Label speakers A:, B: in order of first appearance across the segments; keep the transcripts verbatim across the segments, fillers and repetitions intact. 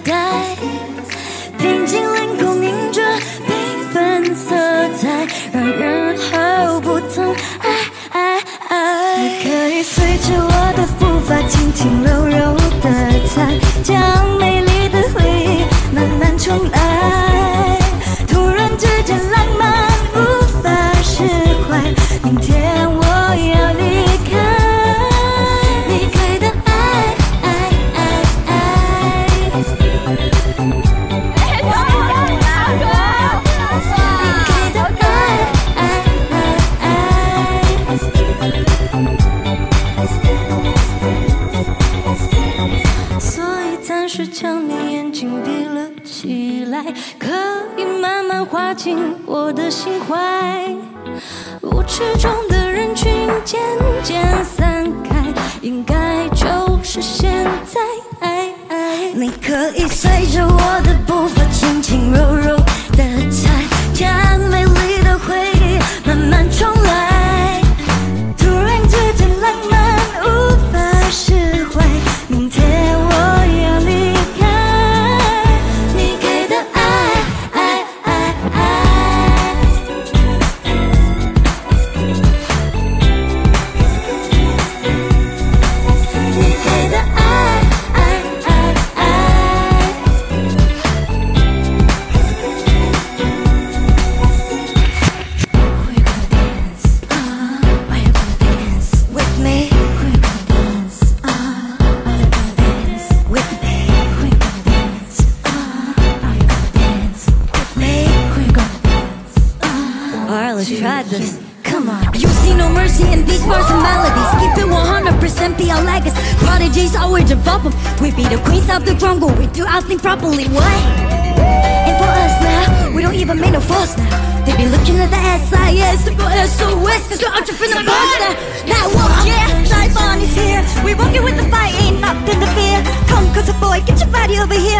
A: 待，平静凌空映着缤纷色彩，让人毫不痛。爱爱爱，你可以随着我的步伐，轻轻柔柔的踩，将美丽的回忆慢慢重来。突然之间浪漫无法释怀，明天我要离开。 将你眼睛闭了起来，可以慢慢滑进我的心怀。舞池中的人群渐渐散开，应该就是现在。你可以随着我的步伐，轻轻柔柔的踩，将美丽的回忆慢慢重来。突然之间浪漫无法释怀，明天我要离开。 Come on. You see no mercy in these words and melodies. Keep it one hundred percent be our legacy. Prodigies always above them. We be the queens of the jungle. We do our thing properly. What? And for us now, we don't even make no fuss now. They be looking at the S I S, the S O S, cause we're entrepreneur boss now. Now what? Yeah, life on is here. We walking with the fight, ain't nothing to fear. Come, cause a boy, get your body over here.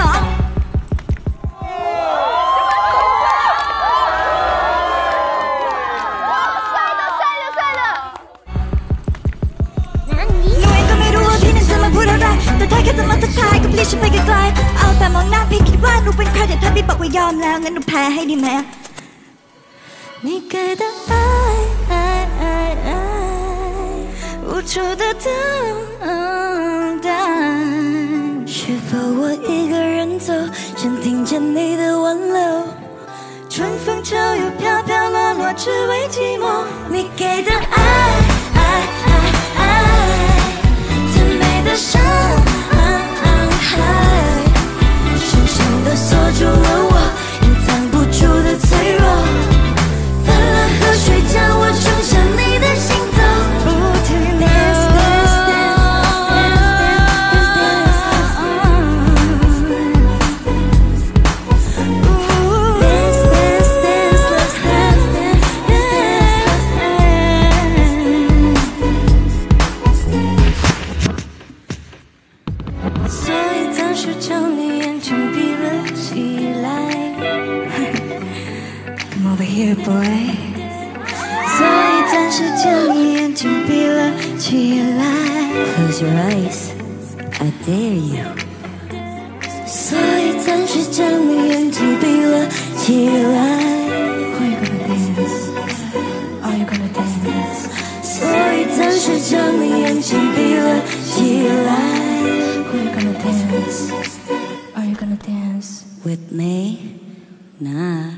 A: Hãy subscribe cho kênh Ghiền Mì Gõ để không bỏ lỡ những video hấp dẫn. เอาแต่มองหน้าพี่คิดว่าหนูเป็นใครแต่ถ้าพี่บอกว่ายอมแล้วงั้นหนูแพ้ให้ดีไหม你给的爱爱爱爱无处的等待是否我一个人走想听见你的挽留春风秋雨飘飘落落只为寂寞你给的爱爱爱爱最美的伤深深地锁住了我，隐藏不住的脆弱。泛滥河水将我冲向你的心头。不停地 dance dance dance dance。所以暂时将你眼睛闭了起来 Come over here, boy 所以暂时将你眼睛闭了起来 Close your eyes, I dare you 所以暂时将你眼睛闭了起来 Are you gonna dance? Are you gonna dance? 所以暂时将你眼睛闭了起来 Are you gonna dance? Are you gonna dance with me? Nah.